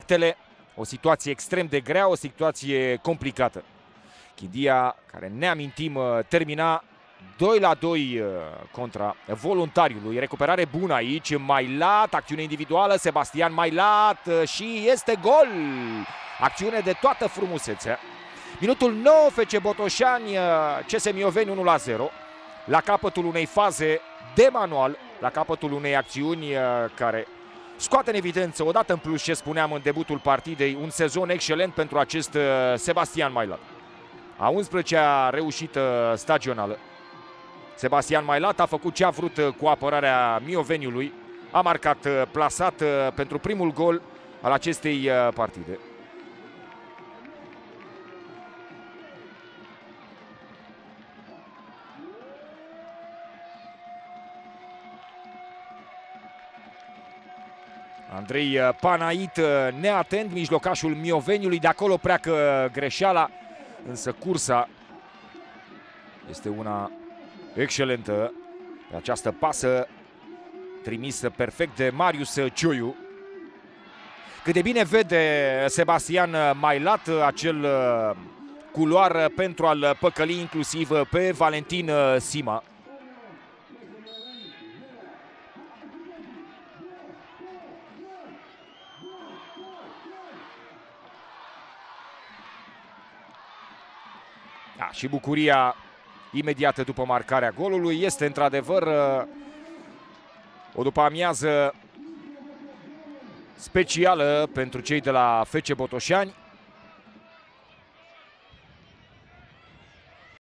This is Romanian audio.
punctele. O situație extrem de grea, o situație complicată. Chidia, care ne amintim, termina 2-2 contra Voluntariului. Recuperare bună aici, Mailat, acțiune individuală, Sebastian Mailat și este gol! Acțiune de toată frumusețea. Minutul 9, FC Botoșani, CS Mioveni 1-0. La capătul unei faze de manual, la capătul unei acțiuni care scoate în evidență, odată în plus, ce spuneam în debutul partidei, un sezon excelent pentru acest Sebastian Mailat. A 11-a reușită stagională. Sebastian Mailat a făcut ce a vrut cu apărarea Mioveniului. A marcat plasat pentru primul gol al acestei partide. Andrei Panait neatent, mijlocașul Mioveniului, de acolo pleacă greșeala, însă cursa este una excelentă. Pe această pasă trimisă perfect de Marius Cioiu. Cât de bine vede Sebastian Mailat acel culoar pentru a-l păcăli inclusiv pe Valentin Sima. Da, și bucuria imediată după marcarea golului. Este într-adevăr o după-amiază specială pentru cei de la FC Botoșani.